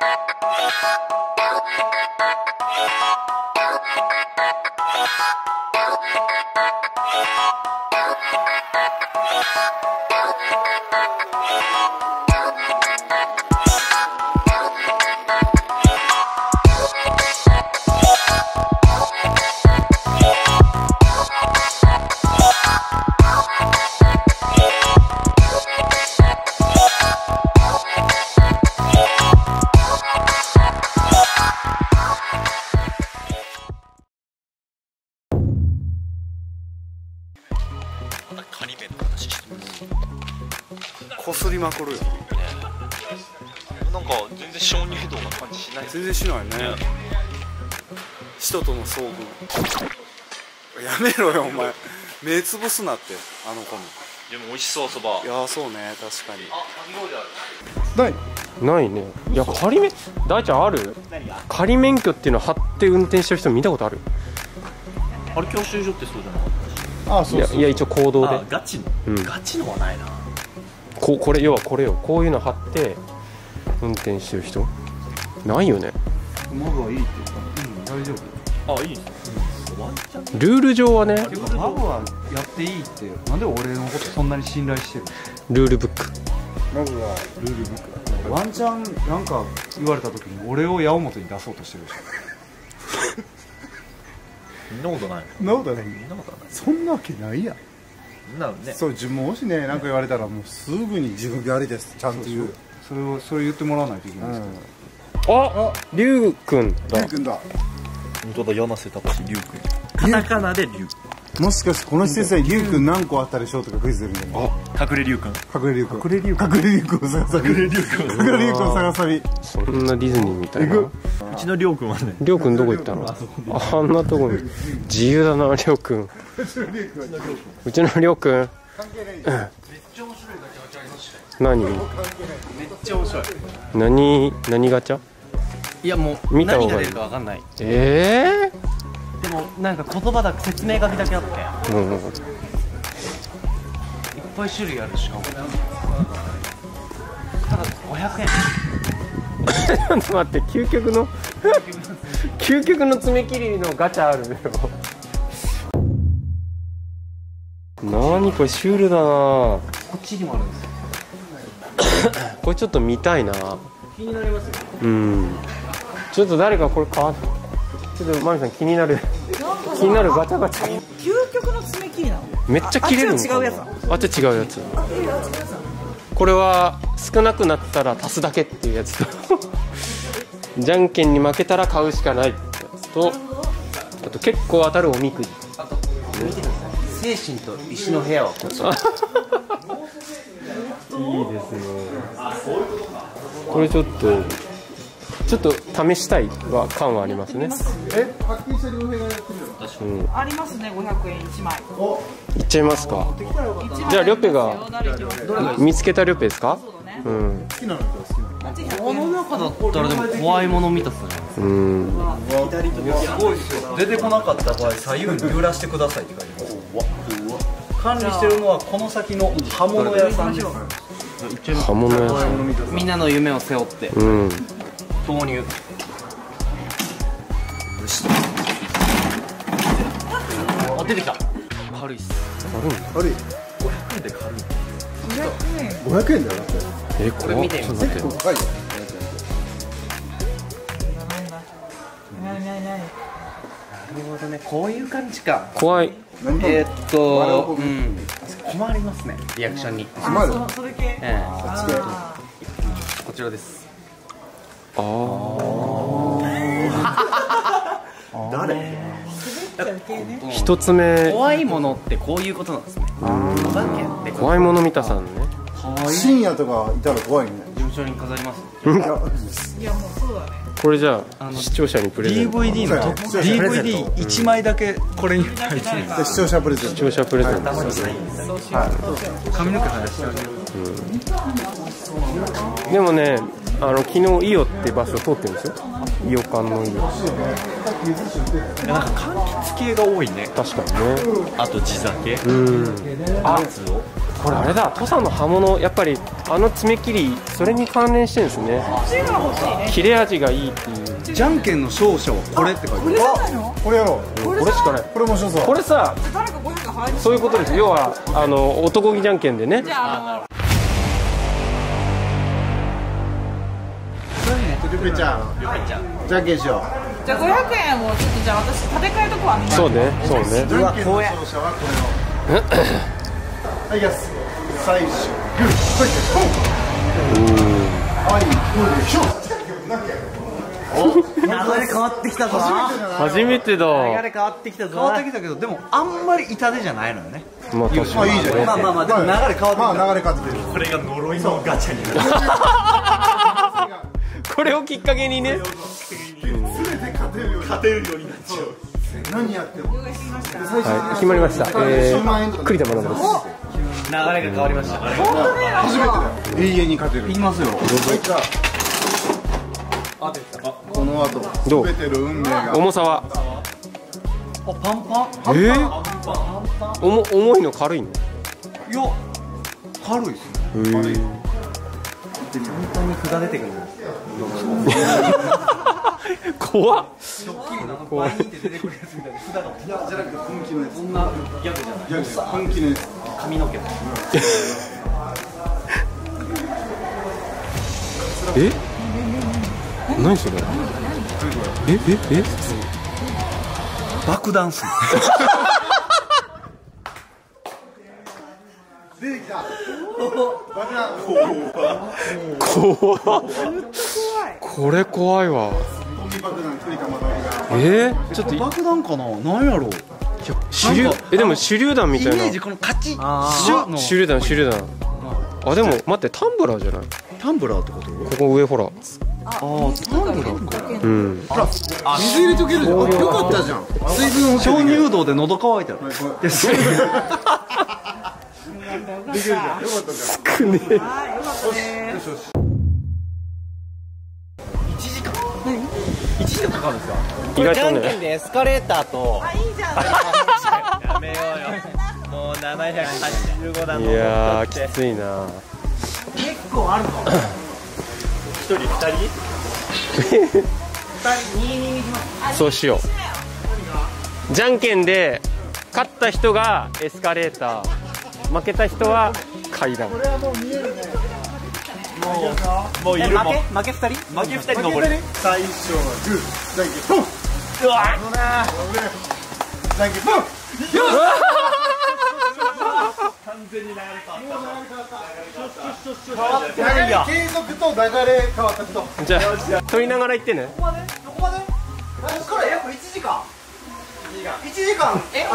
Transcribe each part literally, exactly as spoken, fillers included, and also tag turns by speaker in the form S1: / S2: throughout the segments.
S1: 仮面の話してます。
S2: こすりまくるよ。
S1: なんか全然小児不動な感じしない。
S2: 全然しないね。人との遭遇。やめろよお前。目つぶすなってあの子に。
S1: でも美味しそうそば。
S2: いやそうね確かに。
S1: あ、かき氷ある。
S3: ないないね。いや仮免大ちゃんある？仮免許っていうの貼って運転してる人見たことある？
S1: あれ教習所ってそうじゃなかったし。
S3: ああそうそうそう。いやいや一応公道で。
S1: あガチの、
S3: うん、
S1: ガチのはないな。
S3: ここれ要はこれよ、こういうの貼って運転してる人ないよね。
S4: 馬がいいっていうか、うん、大丈
S1: 夫。あ、いいですね。
S3: ルール上はね。
S4: マブはやっていいって、なんで俺のことそんなに信頼してるの？
S3: ルールブック。
S4: マブはルールブック。ワンチャンなんか言われた時に俺を矢面に出そうとしてるでしょ。
S1: そんなことない。
S4: そんなことない。
S1: そんなことない。
S4: そんなわけないやん。
S1: なのね。
S4: そう自分もしねなんか言われたらもうすぐに自分やりですちゃんと言う。それをそれ言ってもらわないといけないですけど。
S3: あ、りゅうくんだ。
S4: りゅうくんだ。
S1: 本当だ、柳瀬隆史、りゅうくん。カタカナでりゅう。
S4: もしかしてこの施設にりゅうくん何個あったでしょうとかクイズ出るんじゃない？
S1: あ、隠れりゅうくん。
S4: 隠れりゅうくん。隠れりゅうくん。隠れりゅうくんを探さび。隠れりゅうくん。隠れりゅうくんを探さび。
S3: そんなディズニーみたいな。う
S1: ちのりょうくんはね。
S3: りょうくんどこ行ったの？あんなとこに自由だなりょうくん。うちのりょうくん。何？めっ
S5: ちゃ面白い。
S3: 何何ガチャ？
S5: いやもう
S3: 見た方がいい。
S5: 何が出るかわかんない。
S3: ええ
S5: ー？でもなんか言葉だけ説明書きだけあって。うん。いっぱい種類あるしかも。ただごひゃくえん。
S3: ちょっと待って、究極の究極の爪切りのガチャあるよ。なにこれシュールだな。
S5: こっちにもあるんですよ。
S3: これちょっと見たいな。
S5: 気になりますよ。
S3: うん。ちょっと誰かこれ買わん。ちょっとマミさん気になる気になるガチャガチャ。
S6: 究極の爪切りなの？
S3: めっちゃ切れるのかな。あっちは違うやつ。あっちは違うやつ。これは少なくなったら足すだけっていうやつとじゃんけんに負けたら買うしかないってやつと、あと結構当たるおみくじ。
S5: あと見てください。精神と石の部屋はこっち。
S3: いいですね。これちょっとちょっと試したいは感はありますね。
S4: え、発見した両兵がやってるの？
S3: うん、
S6: ありますね、ごひゃくえんいちまい。
S3: いっちゃいますか。じゃあリョペが見つけたリョペですか？うん。
S4: 好きなの好きなの。
S5: この中だったらでも怖いもの見たっすね。
S3: うん。
S1: 左と右。すごいですよ。出てこなかった場合左右に揺らしてくださいって書いてます。管理してるのはこの先の刃物屋さんです。
S3: 刃物屋さん。
S5: みんなの夢を背負って。
S3: うん。
S5: 投入。あ、出てきた。軽いっす。
S3: 軽い。
S4: 軽い。
S1: ごひゃくえんで軽い。
S6: ごひゃくえん。
S4: ごひゃくえんだよ。
S3: え、
S5: これ見てみます。
S4: 結構高いよ。
S6: なになになに。
S5: なるほどね。こういう感じか。
S3: 怖い。
S5: えーっと、うん。困りますね。リアクションに。
S6: あ、そそれ系。
S5: ええ。
S6: あ
S5: こちらです。
S3: あ
S6: あ。誰？
S3: 一つ目。
S5: 怖いものってこういうことなんですね。お化けって
S3: 怖いもの見たさんね。
S4: 深夜とかいたら怖いね。
S5: 事務所に飾ります。
S6: いやもうそうだね。
S3: これじゃあ視聴者にプレゼント。
S1: ディーブイディー の ディーブイディーいちまいだけこれに入ってる。
S4: 視聴者プレゼント。
S3: 視聴者プレゼントですね。
S1: 髪の毛生やしちゃうね。
S3: でもね、あの昨日イオって場所通ってるんですよ。イオ館のイオ。
S1: なんか柑橘系が多いね。
S3: 確かにね。
S1: あと地酒。
S3: うん。
S1: あつを。
S3: これあれだ、土佐の刃物、やっぱりあの爪切り、それに関連してるんですね。切れ味がいいっていう。
S1: じゃんけんの勝者はこれって書いてある。
S6: これじゃないの？
S4: これやろう。
S3: これしかない。
S4: これ面白そう。
S3: これさ、
S6: 誰かごひゃく入る。
S3: そういうことです。要はあの男気じゃんけんでね。
S6: じゃああの。
S4: ゆぺちゃん、じゃんけんしよ
S6: じゃあごひゃくえんをちょっとじゃあ私立て替えとこはみんな。
S3: そうね、そうね。
S4: う。じゃんけんの勝者はこれを。はい、いきます。最初、グー、はい、グーでしょ。
S1: 流れ変わってきたぞ。
S3: 初めてだ。
S1: 流れ変わってきたぞ。変わってきたけど、でもあんまり痛手じゃないのよね。
S3: まあ確かに。
S4: まあいいじゃん。
S1: まあまあまあ、でも流れ変わってきた。
S4: まあ流れ変わってきてる。
S1: これが呪いのガチャになる。
S3: これをきっかけにね。
S4: 勝てるようになっちゃう。何やっても。
S3: はい、決まりました。えー、栗田学です。
S1: 流れが変わりました。
S4: 初めてだよ。永遠に勝てる。
S1: いきますよ。
S4: この後、
S3: どう
S4: 全ての運命が。
S3: 重さは。
S1: あ、パンパン。
S3: えー、重重いの軽いの？
S1: いや、軽いですね。
S3: へー。
S1: 簡単に札出てくる。
S3: 怖っ。
S1: 怖いって出てくるやつみたいな。札が。いや、じゃなくて本気のやつ。そんなギャグじゃない。
S4: いや本気のやつ。
S1: 髪の毛。
S3: え？何それ？えええ？
S1: 爆弾す。
S4: 出てきた。爆弾。
S3: 怖っ。これ怖いわ。
S4: 爆弾栗田学が。
S3: えー、ちょっと
S1: 爆弾かな。なんやろう。
S3: 手榴えでも手榴弾みたいな。
S1: イメージこのカチッ。
S3: 手榴弾手榴弾。あでも待ってタンブラーじゃない？
S1: タンブラーってこと？
S3: ここ上ほら。
S6: ああ、タンブラーか。
S3: うん。
S4: 水入れとけるじゃん。よかったじゃん。水分
S1: 鍾乳洞で喉乾いたら。
S4: できるじゃん。よかったじゃん。
S6: はい、よかったです。
S1: いちじかんかかるんですか？
S3: 意外と
S5: じゃんけん
S3: ね。
S5: でエスカレーターと
S6: あ、いいじゃん。
S5: やめようよもうななひゃくはちじゅうごだん
S3: い
S5: の
S3: やーきついな。
S1: 結構あるの。
S5: 一人二人
S3: そうしよう。じゃんけんで勝った人がエスカレーター、負けた人は階段。
S5: もういるもん負け二人負け二人登る
S4: 最初はグー、じゃんけんポン。
S5: うわ
S4: じゃんけんポン。流れ継続と流れ変わった人。
S3: じゃあ取りながら行ってね。
S1: どこまで？ここから約いちじかん。いちじかん。え？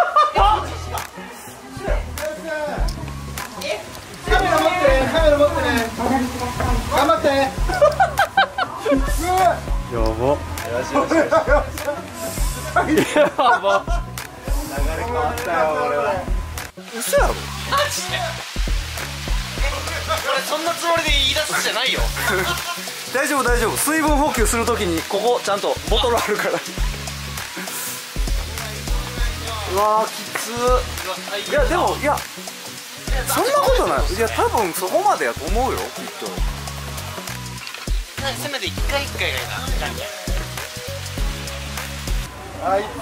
S4: カメラ持ってね、カメラ持ってね。頑張って。
S3: やば。
S1: 嘘やろ？
S5: そんなつもりで言い出すじゃないよ
S1: 大丈夫大丈夫。水分補給するときにここちゃんとボトルあるから。うわーきつー。いやでもいやそんなことない。いや多分そこまでやと思うよきっと。
S5: せめて一回一回がいいなじゃんけん
S4: あいつ。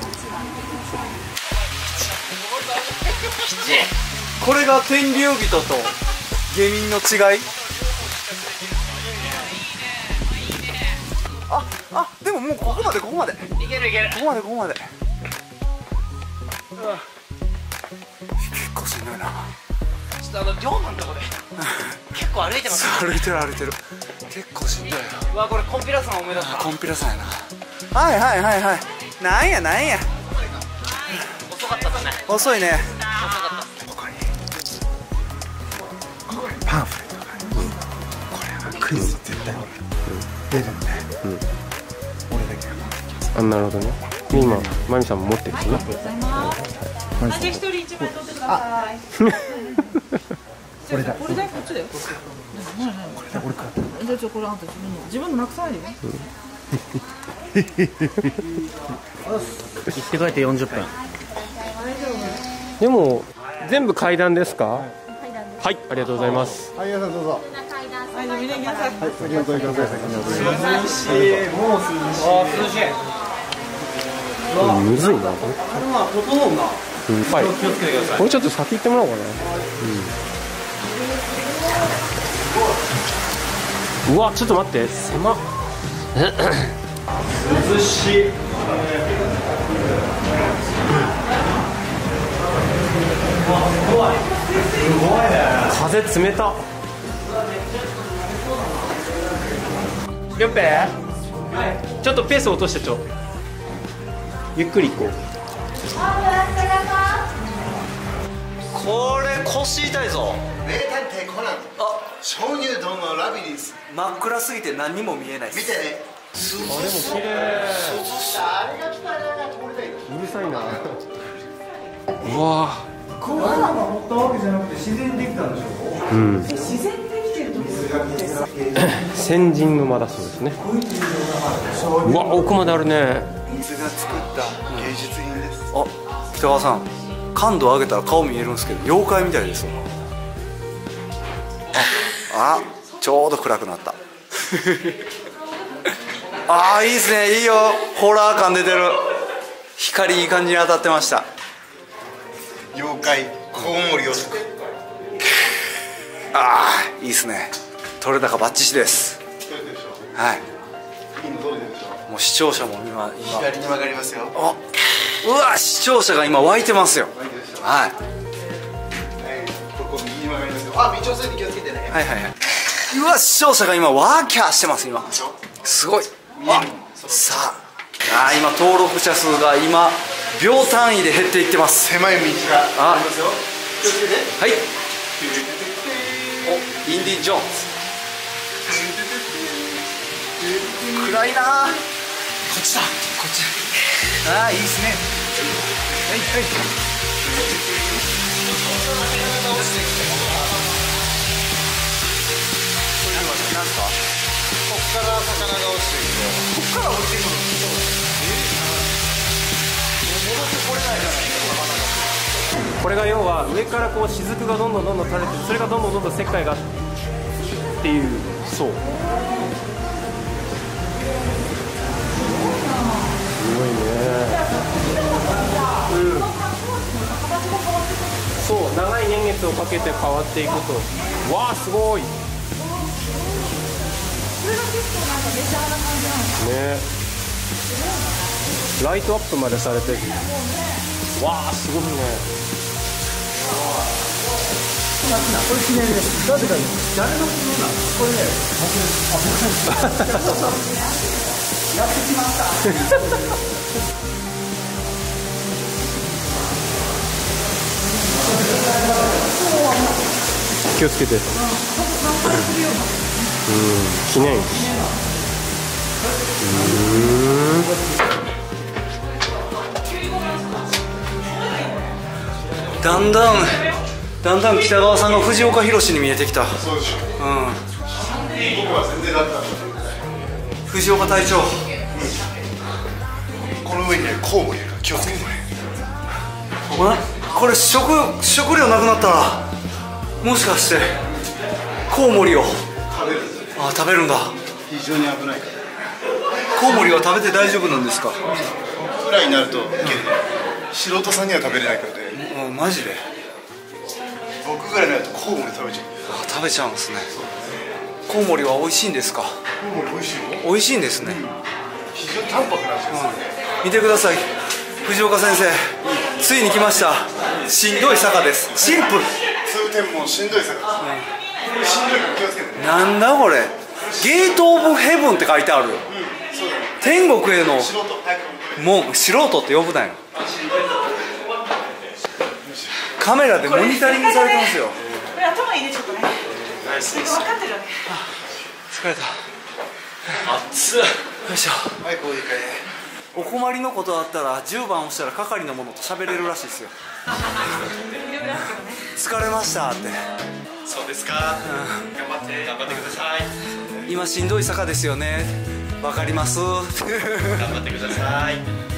S1: これが天竜人と下民の違い。ああでももうここまでここまでこ
S5: いけるいける
S1: こまでここまで。うわ結構しんどいな。
S5: ちょっとあの龍馬のとこで結構歩いてます
S1: 歩いてる歩いてる。結構しんどいよ。
S5: うわこれコンピラさん思い出した
S1: コンピラさんやな。はいはいはいはい。なんやなんや。
S5: 遅かったですね
S1: 遅いね。
S5: 遅かった
S1: ここにこれパンフレットがある。これはクイズ絶対出るんで、うん、俺だけが持ってきます。
S3: あ、なるほどね。今マミさんも持ってるしね。
S6: ありがとうございます。じゃあ一人一枚取ってください。これだ。これだよこっちだよ。これだこれか。じゃあちょこれあんた自分の自分のなくさないでね。
S5: 行って帰ってよんじゅっぷん
S3: でも全部階段ですか？ はい、ありがとうございます。
S4: はい、皆さんどうぞ。
S6: はい、じゃあみんな行きなさい。
S4: はい、先にお取りください。先にお取りください。
S1: 涼しい、もう涼しい。あ、涼しい。
S3: むずいな。
S1: あれは整うな。
S3: はい。
S1: 気をつけてください。
S3: これちょっと先行ってもらおうかな。うん。うわ、ちょっと待って、狭っ。
S1: 涼しい。
S3: 風冷た。よっぺちょっとペース落としてちょゆっくり行こう。
S1: これ腰痛いぞ。
S7: 名探偵コナン、
S1: あ、
S7: 鍾乳洞のラビリンス、
S1: 真っ暗すぎて何にも見えないっす。
S7: 見てね。
S3: あ、でも綺麗。
S7: あれが来たら通りたいの。
S3: うるさいな。うわ
S1: これは持ったわけじゃなくて自然にできたんでしょ。
S3: うん。
S6: 自然できてる時ですか。
S3: 先人の間だそうですね。うわ、奥まであるね。
S7: 水が作った芸術品です。
S1: あ、北川さん、感度上げたら顔見えるんですけど妖怪みたいですよ。あ、あ、ちょうど暗くなった。あー、いいですね、いいよ。ホラー感出てる。光いい感じに当たってました。
S7: 妖怪コウモリを作る。
S1: あー、いいですね。取れ高バッチシです。はい。
S7: いいの取れてるでしょ。
S1: もう視聴者も今今
S7: 左に曲がりますよ。
S1: あ、うわ、視聴者が今湧いてますよ。はい。
S7: はい、ここ右に曲がりますよ。あ、微調整に気をつけてね。
S1: はいはいはい。うわ、視聴者が今ワーキャーしてます今。すごい。あ、さあ、あー、今登録者数が今秒単位で減っていってます。
S7: 狭い道がありますよ。気をつけて。
S1: はい。お、インディ・ジョーンズ。暗いなー。こっちだ、こっちだ。ああ、いいですね。はいはい。なんすか？
S7: ここから魚が落ちていく。
S1: こっから落ちてくる。
S3: これが要は上からこう雫がどんどんどんどん垂れて、それがどんどんどんどん石灰がっていう、そう。すごいね。うん。そう、長い年月をかけて変わっていくと。わあ、すごい。ね。ライトアップまでされてる。わあ、すごいね。
S1: これ記念です。なぜか誰のことなんですこれね。やってきました。
S3: 気をつけて。うん、記念。うん。
S1: だんだんだんだん北川さんが藤岡弘に見えてきた。
S7: そうでしょ。
S1: うん。
S7: 僕は全然だった。
S1: 藤岡隊長。
S7: この上にね、コウモリいるから気をつけてね。
S1: あ、これ食食料なくなったらもしかしてコウモリを
S7: 食べる。
S1: あ、食べるんだ。
S7: 非常に危ないから。
S1: コウモリは食べて大丈夫なんですか？
S7: くらいになるといけるね。素人さんには食べれないからね。
S1: うん、マジで。
S7: 僕ぐらいになるとコウモリ食べちゃう。
S1: あ、食べちゃうんですね。コウモリは美味しいんですか？
S7: コウモリ美味しいよ。
S1: 美味しいんですね。
S7: 非常に淡白な味がするね。
S1: 見てください、藤岡先生、ついに来ました。しんどい坂です。シンプル。
S7: 通天もしんどい坂です。これしんどいから気をつけてね。
S1: なんだこれ、ゲートオブヘブンって書いてあるよ。
S7: そうだね。
S1: 天国への
S7: 素人早く
S1: 門、素人って呼ぶなよ。カメラでモニタリングされてますよ。
S6: これ頭いいね、ちょっとね。分かってるよね。
S1: 疲れた。熱っ。よいしょ。
S7: はい、こういうかね。
S1: お困りのことあったらじゅうばん押したら係の者と喋れるらしいですよ。疲れましたって。
S8: そうですか、うん、頑張って頑張ってください。
S1: 今しんどい坂ですよね。わかります。
S8: 頑張ってください。